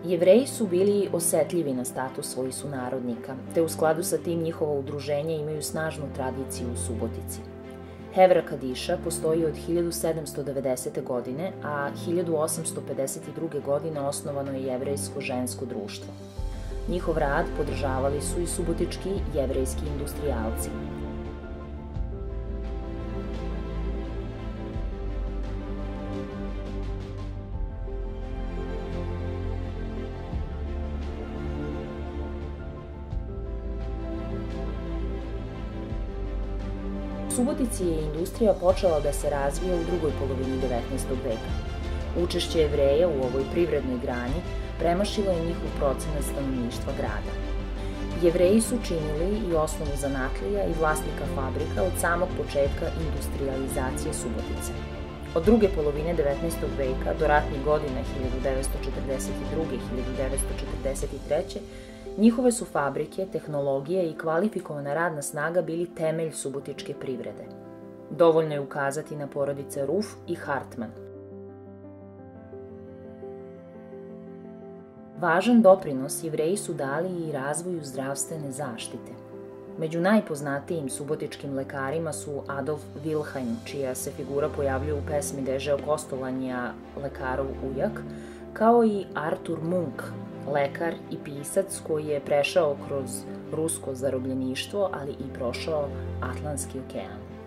Jevreji su bili osetljivi na status svojih sunarodnika, te u skladu sa tim njihovo udruženje imaju snažnu tradiciju u Subotici. Hevra Kadiša postoji od 1790. godine, a 1852. godine osnovano je jevrejsko žensko društvo. Njihov rad podržavali su i subotički jevrejski industrijalci. U Subotici je industrija počela da se razvija u drugoj polovini 19. veka. Učešće Jevreja u ovoj privrednoj grani premašilo je njihov procenat stanovništva grada. Jevreji su činili i osnovu zanatlija i vlasnika fabrika od samog početka industrializacije Subotice. Od druge polovine 19. veka do ratnih godina 1942. i 1943. njihove su fabrike, tehnologije i kvalifikovana radna snaga bili temelj subotičke privrede. Dovoljno je ukazati na porodice Ruf i Hartman. Važan doprinos Jevreji su dali i razvoju zdravstvene zaštite. Među najpoznatijim subotičkim lekarima su Adolf Wilhelm, čija se figura pojavljuje u pesmi Dežeo Kostolanja Lekarov ujak, kao i Artur Munk, lekar i pisac koji je prešao kroz rusko zarobljeništvo, ali i prošao Atlantski okean.